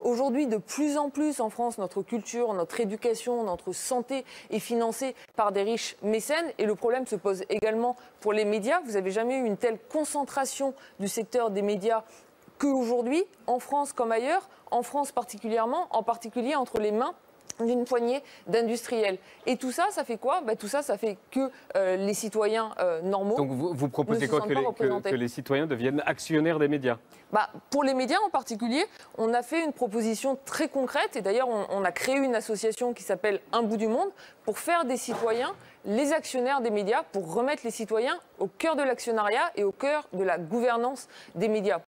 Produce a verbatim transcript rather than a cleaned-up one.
Aujourd'hui, de plus en plus en France, notre culture, notre éducation, notre santé est financée par des riches mécènes. Et le problème se pose également pour les médias. Vous n'avez jamais eu une telle concentration du secteur des médias qu'aujourd'hui, en France comme ailleurs, en France particulièrement, en particulier entre les mains d'une poignée d'industriels. Et tout ça, ça fait quoi? Bah, tout ça, ça fait que euh, les citoyens euh, normaux. Donc vous, vous proposez quoi, que les, que, que les citoyens deviennent actionnaires des médias? Bah, pour les médias en particulier, on a fait une proposition très concrète et d'ailleurs on, on a créé une association qui s'appelle Un bout du monde pour faire des citoyens les actionnaires des médias, pour remettre les citoyens au cœur de l'actionnariat et au cœur de la gouvernance des médias.